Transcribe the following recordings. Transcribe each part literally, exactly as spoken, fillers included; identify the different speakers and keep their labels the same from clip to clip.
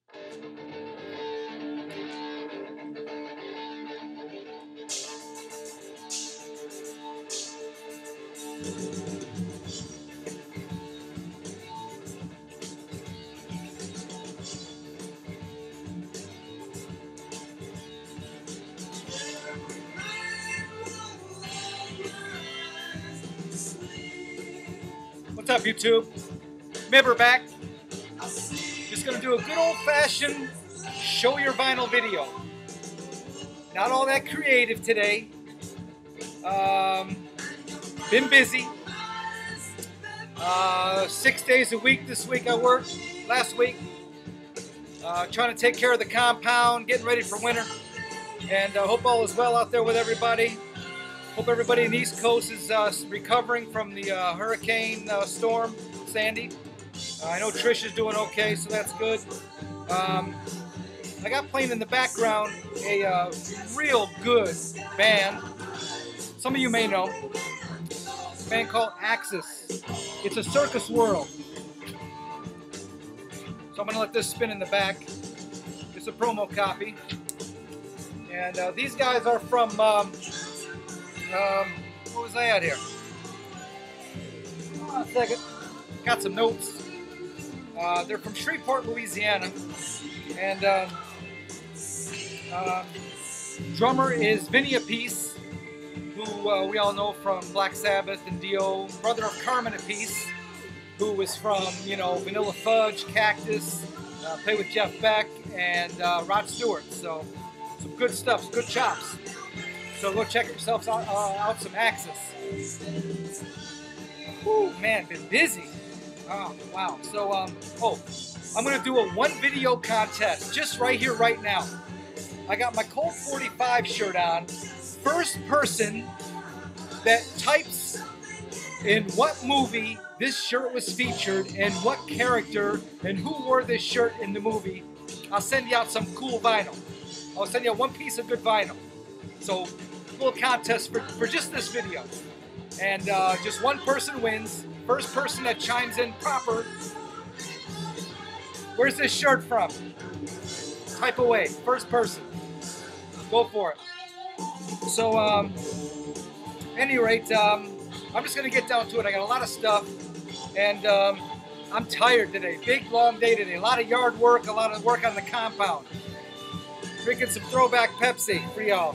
Speaker 1: What's up, YouTube? Mibber back. Just gonna do a good old-fashioned show your vinyl video. Not all that creative today. Um, been busy. Uh, six days a week this week I worked. Last week, uh, trying to take care of the compound, getting ready for winter. And I uh, hope all is well out there with everybody. Hope everybody in the East Coast is uh, recovering from the uh, hurricane uh, storm, Sandy. Uh, I know Trish is doing okay, so that's good. Um, I got playing in the background a uh, real good band. Some of you may know. A band called Axis. It's a circus world. So I'm going to let this spin in the back. It's a promo copy. And uh, these guys are from, um, um, what was I at here? Hold on a second. Got some notes. Uh, they're from Shreveport, Louisiana. And uh, uh, drummer is Vinny Appice, who uh, we all know from Black Sabbath and Dio. Brother of Carmen Appice, who was from, you know, Vanilla Fudge, Cactus, uh, played with Jeff Beck and uh, Rod Stewart. So some good stuff, some good chops. So go check yourselves out, uh, out some Axis. Whew, man, been busy. Oh, wow. So, um, oh, I'm going to do a one video contest just right here, right now. I got my Colt forty-five shirt on. First person that types in what movie this shirt was featured and what character and who wore this shirt in the movie, I'll send you out some cool vinyl. I'll send you one piece of good vinyl. So, little contest for, for just this video. And uh, just one person wins. First person that chimes in proper. Where's this shirt from? Type away. First person. Go for it. So, um, any rate, um, I'm just going to get down to it. I got a lot of stuff. And um, I'm tired today. Big, long day today. A lot of yard work. A lot of work on the compound. Drinking some throwback Pepsi for y'all.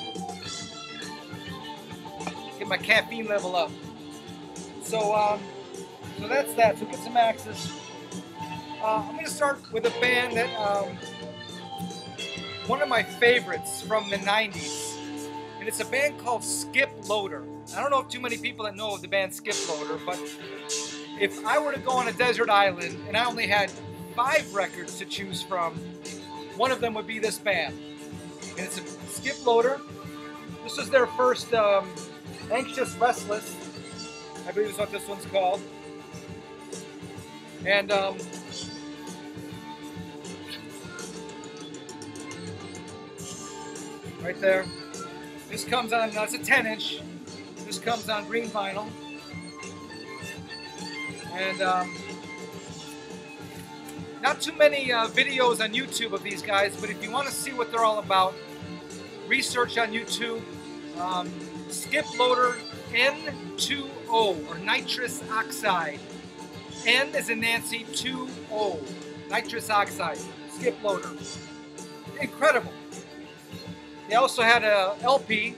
Speaker 1: Get my caffeine level up. So, um, so that's that. So get some Axis. Uh, I'm going to start with a band that, um, one of my favorites from the nineties. And it's a band called Skip Loader. I don't know if too many people that know of the band Skip Loader, but if I were to go on a desert island and I only had five records to choose from, one of them would be this band. And it's a Skip Loader. This is their first um, Anxious Restless, I believe is what this one's called. And um, right there. This comes on, that's uh, a ten inch. This comes on green vinyl. And um, not too many uh, videos on YouTube of these guys, but if you want to see what they're all about, research on YouTube. Um, Skip Loader N two O, or nitrous oxide. N as in Nancy, two O. Nitrous oxide. Skip Loader. Incredible. They also had a L P,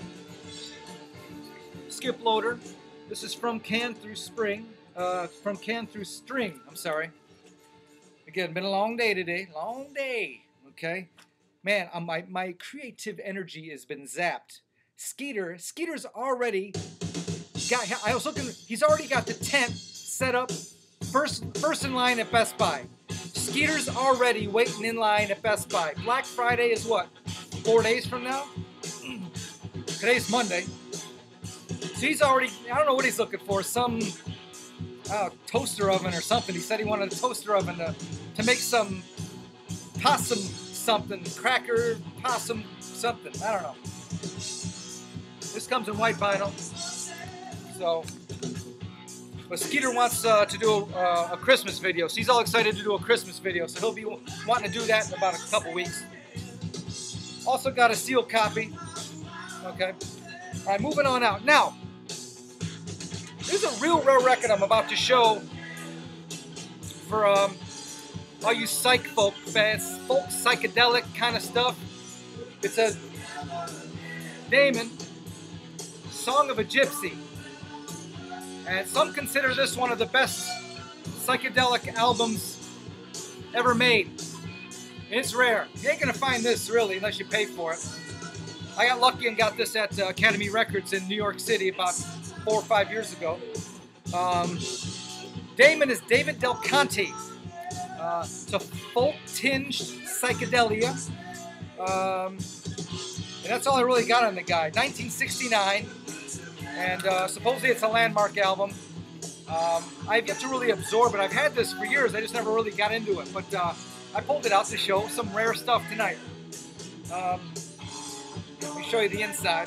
Speaker 1: Skip Loader. This is From Can Through Spring. Uh, From Can Through String, I'm sorry. Again, been a long day today. Long day. Okay? Man, uh, my, my creative energy has been zapped. Skeeter, Skeeter's already got, I was looking, he's already got the tent set up, first, first in line at Best Buy. Skeeter's already waiting in line at Best Buy. Black Friday is what, four days from now? Today's Monday. So he's already, I don't know what he's looking for, some uh, toaster oven or something. He said he wanted a toaster oven to, to make some possum something, cracker, possum something, I don't know. This comes in white vinyl, so, But Skeeter wants uh, to do a, uh, a Christmas video, so he's all excited to do a Christmas video. So he'll be wanting to do that in about a couple weeks. Also got a sealed copy. Okay. All right, moving on out. Now, there's a real rare record I'm about to show for um, all you psych folk fans, folk psychedelic kind of stuff. It's a Damon, Song of a Gypsy. And some consider this one of the best psychedelic albums ever made. And it's rare. You ain't gonna find this really unless you pay for it. I got lucky and got this at uh, Academy Records in New York City about four or five years ago. Um, Damon is David Del Conte. Uh, it's a folk-tinged psychedelia. Um, and that's all I really got on the guy. nineteen sixty-nine. And uh, supposedly it's a landmark album. Um, I've yet to really absorb it. I've had this for years. I just never really got into it. But uh, I pulled it out to show some rare stuff tonight. Um, let me show you the inside.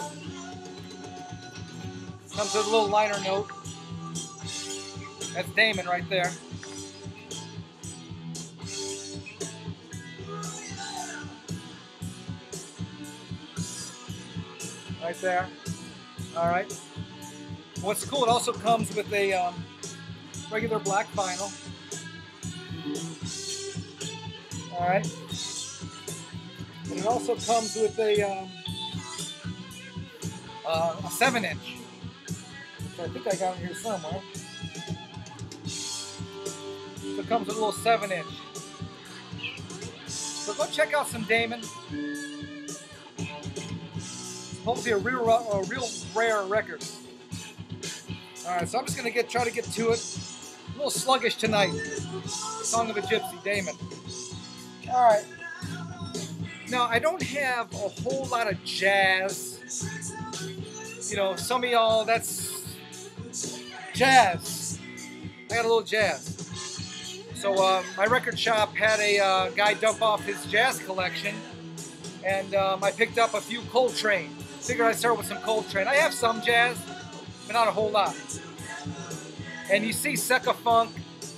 Speaker 1: Comes with a little liner note. That's Damon right there. Right there. All right. What's cool, it also comes with a um, regular black vinyl. All right. And it also comes with a, um, uh, a seven inch. Which I think I got it here somewhere. So it comes with a little seven inch. So go check out some Damon. Hopefully a real, a real rare record. All right, so I'm just gonna get try to get to it. A little sluggish tonight. Song of a Gypsy, Damon. All right. Now I don't have a whole lot of jazz. You know, some of y'all that's jazz. I got a little jazz. So uh, my record shop had a uh, guy dump off his jazz collection, and um, I picked up a few Coltrane. Figured I'd start with some Coltrane. I have some jazz, but not a whole lot. And you see Secca Funk.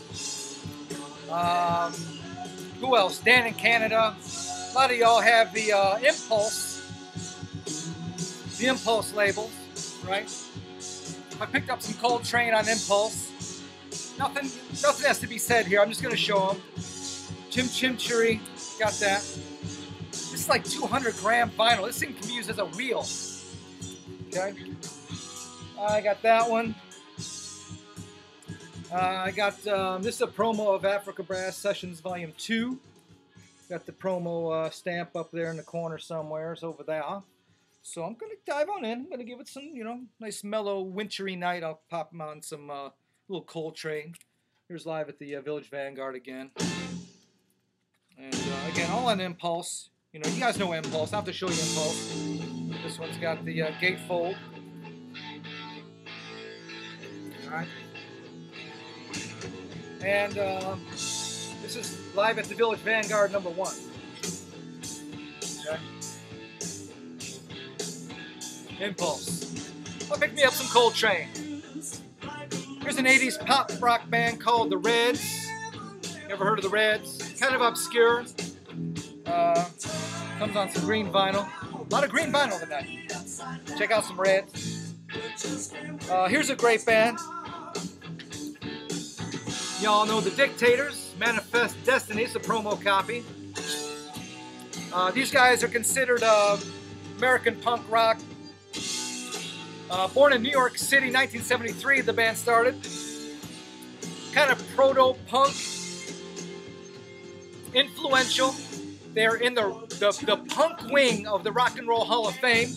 Speaker 1: Um, who else? Dan in Canada. A lot of y'all have the uh, Impulse. The Impulse label, right? I picked up some Coltrane on Impulse. Nothing, nothing has to be said here. I'm just going to show them. Chim Chimchery, got that. This is like two hundred gram vinyl. This thing can be used as a wheel. Okay. I got that one. Uh, I got, um, this is a promo of Africa Brass Sessions Volume two. Got the promo uh, stamp up there in the corner somewhere. It's over there. So I'm going to dive on in. I'm going to give it some, you know, nice mellow wintry night. I'll pop them on some uh, little Coltrane. Here's live at the uh, Village Vanguard again. And uh, again, all on Impulse. You know, you guys know Impulse. I have to show you Impulse. This one's got the uh, gatefold. All right. And uh, this is live at the Village Vanguard number one. Okay. Impulse. I'll pick me up some Coltrane. Here's an eighties pop rock band called The Reds. You ever heard of The Reds? Kind of obscure. Uh, comes on some green vinyl. A lot of green vinyl tonight. Check out some Reds. Uh, here's a great band. Y'all know the Dictators, Manifest Destiny. It's a promo copy. Uh, these guys are considered uh, American punk rock. Uh, born in New York City, nineteen seventy-three, the band started. Kind of proto-punk. Influential. They're in the, the, the punk wing of the Rock and Roll Hall of Fame.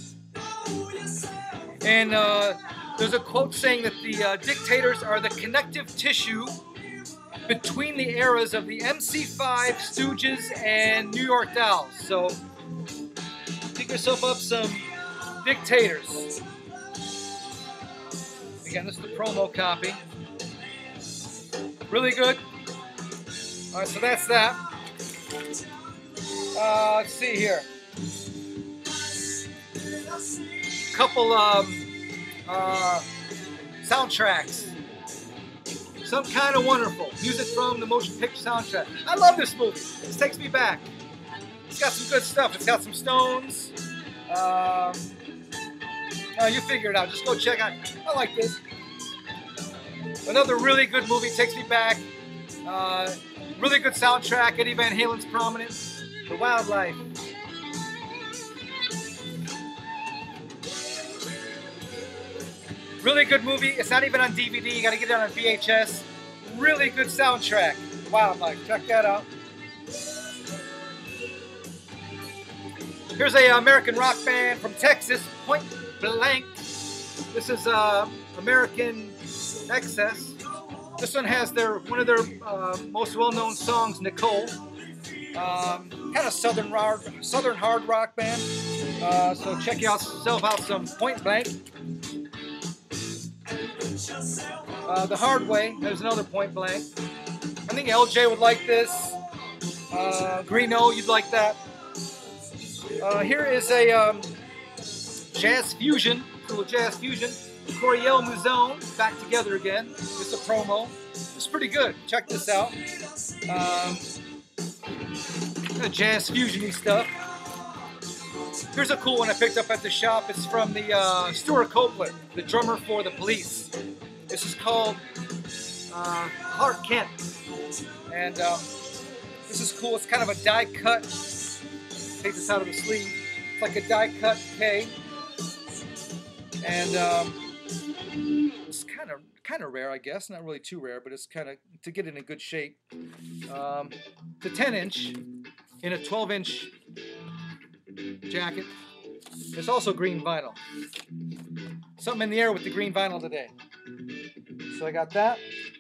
Speaker 1: And uh, there's a quote saying that the uh, Dictators are the connective tissue between the eras of the M C five, Stooges, and New York Dolls. So, pick yourself up some Dictators. Again, this is the promo copy. Really good. All right, so that's that. Uh, let's see here. Couple um, uh, soundtracks. Some Kind of Wonderful. Music from the motion picture soundtrack. I love this movie. This takes me back. It's got some good stuff. It's got some Stones. Um, uh, you figure it out. Just go check out. I like this. Another really good movie. Takes me back. Uh, really good soundtrack. Eddie Van Halen's prominent. The Wildlife. Really good movie. It's not even on D V D. You got to get it on V H S. Really good soundtrack. Wildlife. Check that out. Here's a American rock band from Texas, Point Blank. This is uh, American Excess. This one has their one of their uh, most well-known songs, Nicole. Um, kind of southern hard, southern hard rock band. Uh, so check yourself out some Point Blank. Uh, the Hard Way, there's another Point Blank. I think L J would like this. Uh, Greeno, you'd like that. Uh, here is a um, jazz fusion, little jazz fusion. Coriel Muzone, back together again. It's a promo. It's pretty good. Check this out. Um, jazz fusion-y stuff. Here's a cool one I picked up at the shop. It's from the uh, Stuart Copeland, the drummer for the Police. This is called uh, Clark Kent, and um, this is cool. It's kind of a die cut. Take this out of the sleeve. It's like a die cut K, and um, it's kind of kind of rare, I guess. Not really too rare, but it's kind of to get it in good shape. Um, the ten inch in a twelve inch jacket. It's also green vinyl. Something in the air with the green vinyl today. So I got that.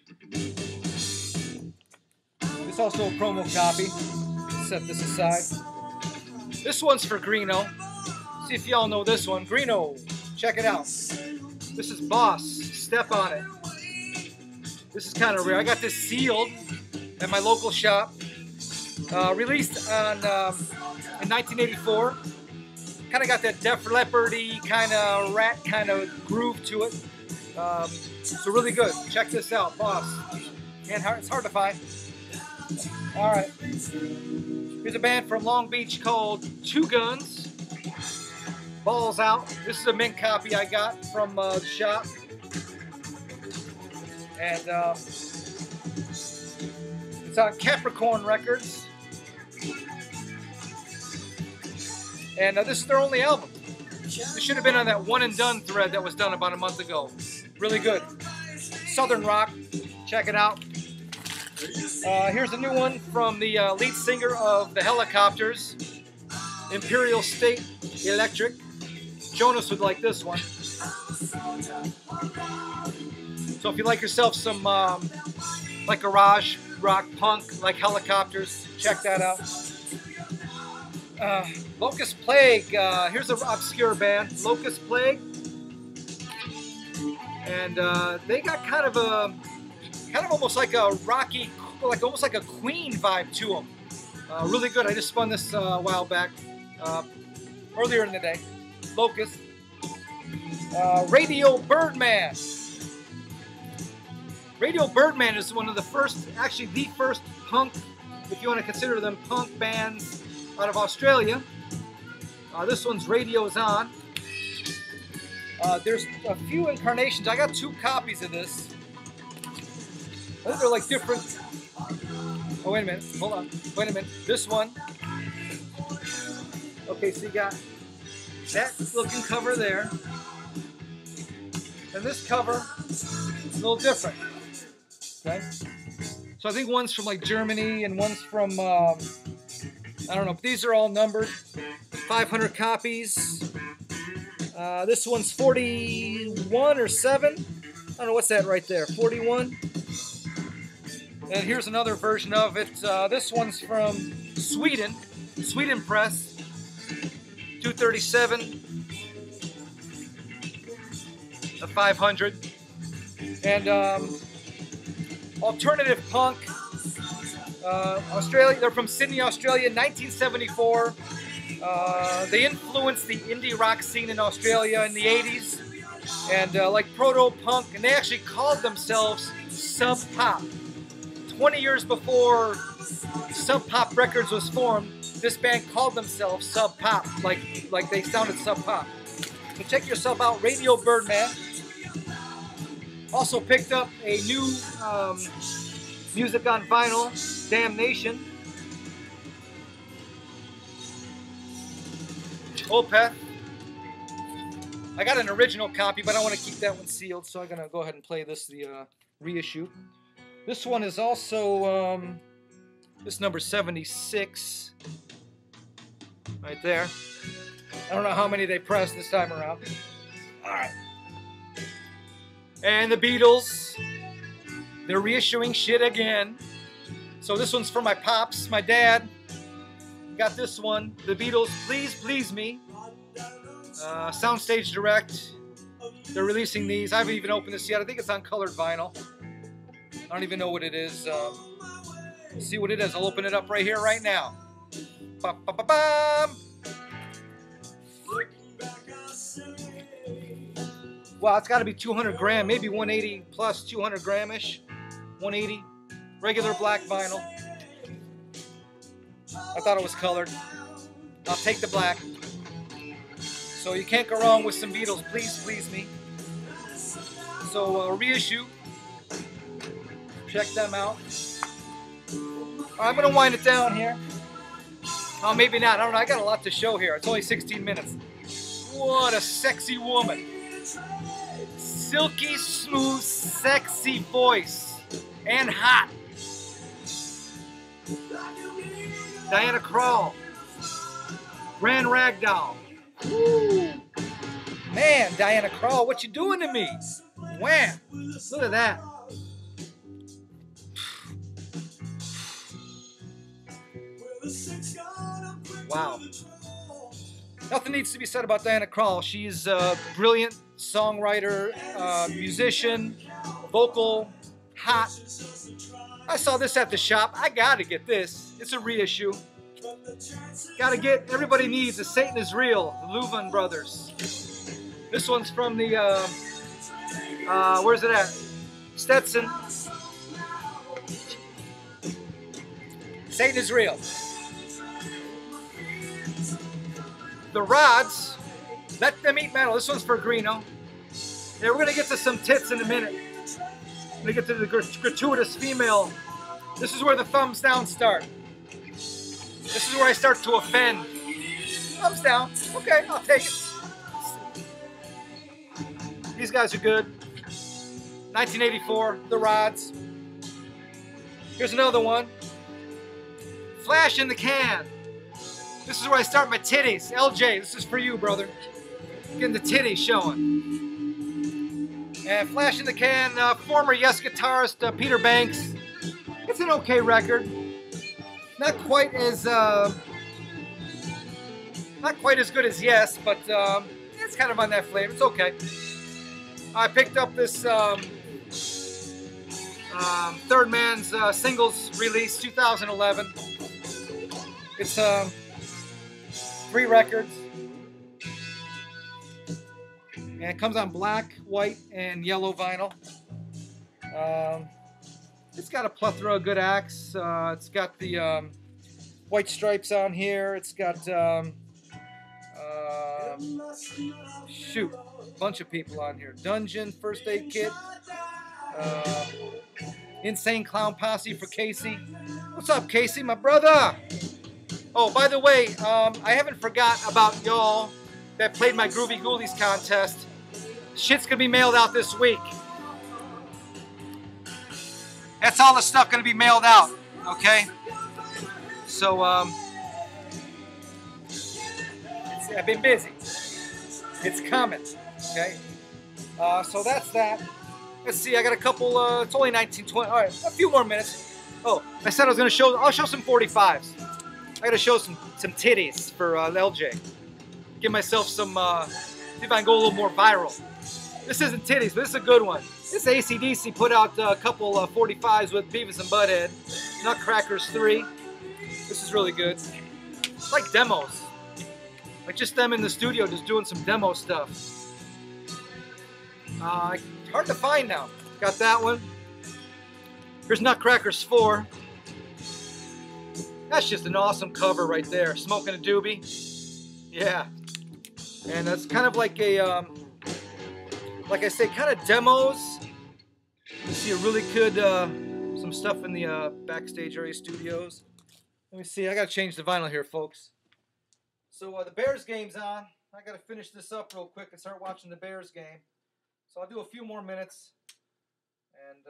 Speaker 1: It's also a promo copy. Set this aside. This one's for Greeno. See if y'all know this one. Greeno, check it out. This is Boss. Step on It. This is kind of rare. I got this sealed at my local shop. Uh, released on um, in nineteen eighty-four. Kind of got that Def Leppard-y kind of rat kind of groove to it. Um, so really good. Check this out, Boss. And it's hard to find. All right. Here's a band from Long Beach called Two Guns. Balls Out. This is a mint copy I got from uh, the shop. And uh, it's on Capricorn Records. And uh, this is their only album. This should have been on that one and done thread that was done about a month ago. Really good. Southern rock. Check it out. Uh, here's a new one from the uh, lead singer of the Helicopters, Imperial State Electric. Jonas would like this one. So if you like yourself some um, like garage rock punk like Helicopters, check that out. Uh, Locust Plague, uh, here's an obscure band, Locust Plague, and uh, they got kind of a, kind of almost like a rocky, like almost like a Queen vibe to them. Uh, really good. I just spun this uh, a while back, uh, earlier in the day. Locust, uh, Radio Birdman. Radio Birdman is one of the first, actually the first punk, if you want to consider them punk bands out of Australia. Uh, this one's Radio's On. Uh, there's a few incarnations. I got two copies of this. I think they're like different. Oh, wait a minute. Hold on. Wait a minute. This one. Okay, so you got that looking cover there. And this cover is a little different. Okay? So I think one's from like Germany and one's from, um, I don't know. But these are all numbered. five hundred copies. Uh, this one's forty-one or seven. I don't know what's that right there. forty-one. And here's another version of it. Uh, this one's from Sweden. Sweden Press. two thirty-seven. A five hundred. And um, alternative punk. Uh, Australia. They're from Sydney, Australia, nineteen seventy-four. Uh, they influenced the indie rock scene in Australia in the eighties, and uh, like proto-punk, and they actually called themselves Sub Pop. twenty years before Sub Pop Records was formed, this band called themselves Sub Pop, like, like they sounded Sub Pop. So check yourself out, Radio Birdman. Also picked up a new um, music on vinyl, Damnation. Opeth. I got an original copy, but I want to keep that one sealed, so I'm going to go ahead and play this, the uh, reissue. This one is also, um, this number seventy-six, right there. I don't know how many they pressed this time around. All right. And the Beatles, they're reissuing shit again. So this one's for my pops, my dad. Got this one, the Beatles, Please Please Me. Uh, Soundstage Direct. They're releasing these. I haven't even opened this yet. I think it's on colored vinyl. I don't even know what it is. Uh, see what it is. I'll open it up right here, right now. Ba -ba -ba -bam. Wow, it's got to be two hundred gram, maybe one eighty plus, two hundred gram-ish. one eighty. Regular black vinyl. I thought it was colored. I'll take the black. So you can't go wrong with some Beatles, Please Please Me. So uh, reissue. Check them out. I'm going to wind it down here. Oh, maybe not. I don't know. I got a lot to show here. It's only sixteen minutes. What a sexy woman. Silky, smooth, sexy voice. And hot. Diana Krall. Grand Ragdoll. Woo. Man, Diana Krall, what you doing to me? Wham! Look at that. Wow. Nothing needs to be said about Diana Krall. She's a brilliant songwriter, uh, musician, vocal, hot. I saw this at the shop. I gotta get this. It's a reissue. Gotta get, everybody needs a Satan is Real, the Louvin Brothers. This one's from the, uh, uh, where's it at? Stetson. Satan is Real. The Rods, Let Them Eat Metal. This one's for Greeno. Yeah, we're gonna get to some tits in a minute. We're gonna get to the gratuitous female. This is where the thumbs down start. This is where I start to offend. Thumbs down. Okay, I'll take it. These guys are good. nineteen eighty-four, The Rods. Here's another one. Flash in the Can. This is where I start my titties. L J, this is for you, brother. Getting the titties showing. And Flash in the Can, uh, former Yes guitarist uh, Peter Banks. It's an okay record. Not quite as uh, not quite as good as Yes, but um, it's kind of on that flavor. It's okay. I picked up this um, um, Third Man's uh, singles release, two thousand eleven. It's um, three records, and it comes on black, white, and yellow vinyl. Um, It's got a plethora of good acts. Uh, it's got the um, White Stripes on here. It's got, um, uh, shoot, a bunch of people on here. Dungeon, First Aid Kit, uh, Insane Clown Posse for Casey. What's up, Casey, my brother? Oh, by the way, um, I haven't forgot about y'all that played my Groovy Ghoulies contest. Shit's gonna be mailed out this week. That's all the stuff going to be mailed out, okay? So, um, it's, I've been busy. It's coming, okay? Uh, so that's that. Let's see, I got a couple, uh, it's only nineteen twenty, all right, a few more minutes. Oh, I said I was going to show, I'll show some forty-fives. I got to show some, some titties for uh, L J. Give myself some, uh, see if I can go a little more viral. This isn't titties, but this is a good one. This A C D C put out a couple uh, forty-fives with Beavis and Butthead. Nutcrackers three. This is really good. It's like demos. Like just them in the studio just doing some demo stuff. Uh, hard to find now. Got that one. Here's Nutcrackers four. That's just an awesome cover right there. Smoking a doobie. Yeah. And that's kind of like a, um, like I say, kind of demos. You see a really good, uh, some stuff in the uh, backstage area studios. Let me see. I got to change the vinyl here, folks. So uh, the Bears game's on. I got to finish this up real quick and start watching the Bears game. So I'll do a few more minutes. And,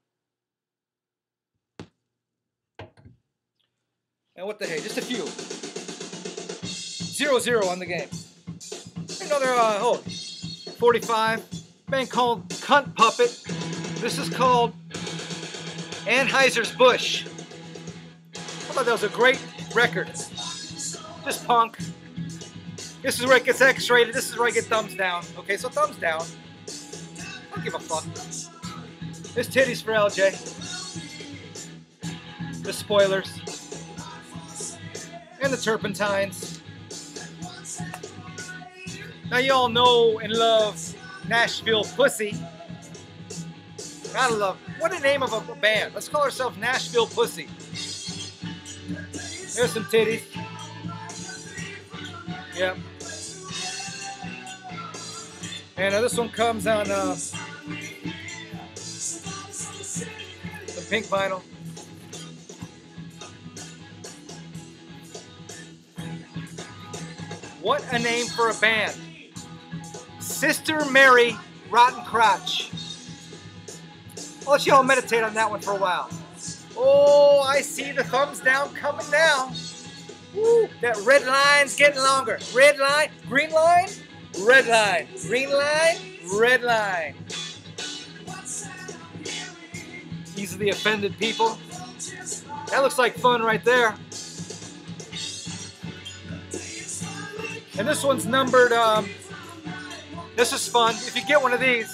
Speaker 1: uh, and what the hey, just a few. Zero zero on the game. Another, uh, oh, forty-five. Band called Cunt Puppet. This is called Anheuser-Busch. I thought that was a great record. Just punk. This is where it gets X-rated. This is where I get thumbs down. Okay, so thumbs down. I don't give a fuck. There's titties for L J. The Spoilers. And the Turpentines. Now you all know and love Nashville Pussy. Gotta love. What a name of a band. Let's call ourselves Nashville Pussy. There's some titties. Yep. And uh, this one comes on uh, the pink vinyl. What a name for a band. Sister Mary Rotten Crotch. I'll let y'all meditate on that one for a while. Oh, I see the thumbs down coming now. Woo, that red line's getting longer. Red line, green line, red line, green line, red line. Easily offended people. That looks like fun right there. And this one's numbered, um, this is fun. If you get one of these,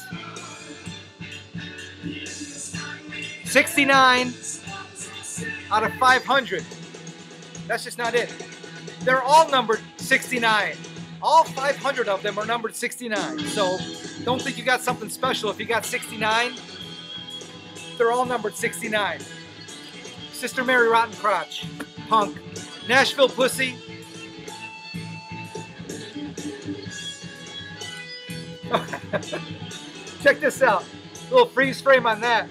Speaker 1: sixty-nine out of five hundred. That's just not it. They're all numbered sixty-nine. All five hundred of them are numbered sixty-nine. So don't think you got something special if you got sixty-nine. They're all numbered sixty-nine. Sister Mary Rotten Crotch. Punk. Nashville Pussy. Check this out. A little freeze frame on that.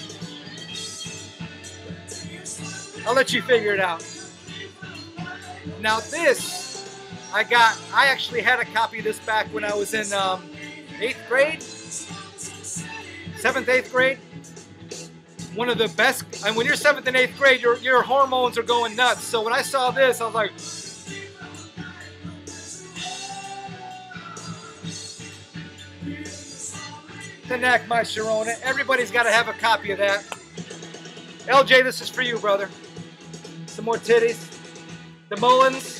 Speaker 1: I'll let you figure it out. Now this, I got, I actually had a copy of this back when I was in um, eighth grade, seventh, eighth grade. One of the best, and when you're seventh and eighth grade, your, your hormones are going nuts. So when I saw this, I was like, the neck, my Sharona. Everybody's got to have a copy of that. L J, this is for you, brother. Some more titties. The Mullins.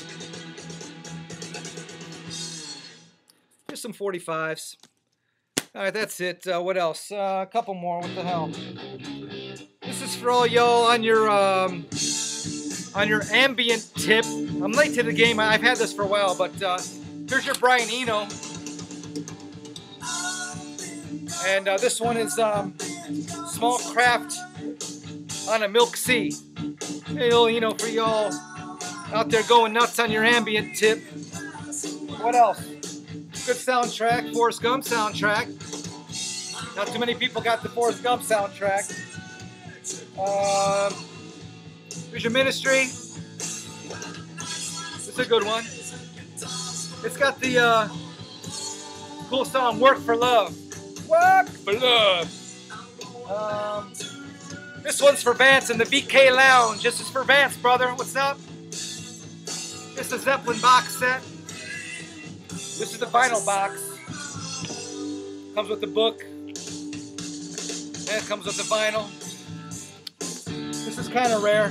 Speaker 1: Just some forty-fives. All right, that's it. Uh, what else? Uh, a couple more. What the hell? This is for all y'all on your um, on your ambient tip. I'm late to the game. I've had this for a while, but uh, here's your Brian Eno. And uh, this one is um, Small Craft on a Milk Sea. Hey, you know, for y'all out there going nuts on your ambient tip. What else? Good soundtrack, Forrest Gump soundtrack. Not too many people got the Forrest Gump soundtrack. Um, here's your Ministry. It's a good one. It's got the uh, cool song, Work for Love. Work for Love. Um, this one's for Vance and the V K Lounge. This is for Vance, brother. What's up? This is the Zeppelin box set. This is the vinyl box. Comes with the book. And it comes with the vinyl. This is kind of rare.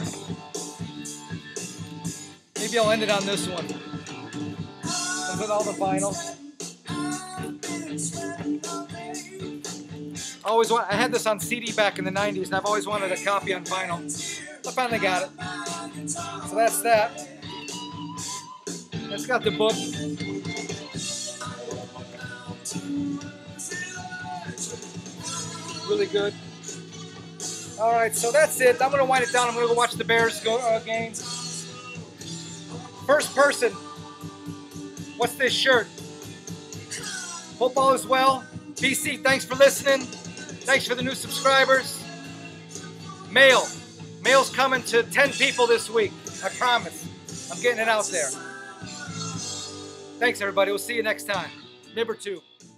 Speaker 1: Maybe I'll end it on this one. Comes with all the vinyl. I always want. I had this on C D back in the nineties, and I've always wanted a copy on vinyl. I finally got it. So that's that. It's got the book. Really good. All right, so that's it. I'm gonna wind it down. I'm gonna go watch the Bears go uh, game. First person. What's this shirt? Hope all is well. B C, thanks for listening. Thanks for the new subscribers. Mail. Mail's coming to ten people this week. I promise. I'm getting it out there. Thanks, everybody. We'll see you next time. Number two.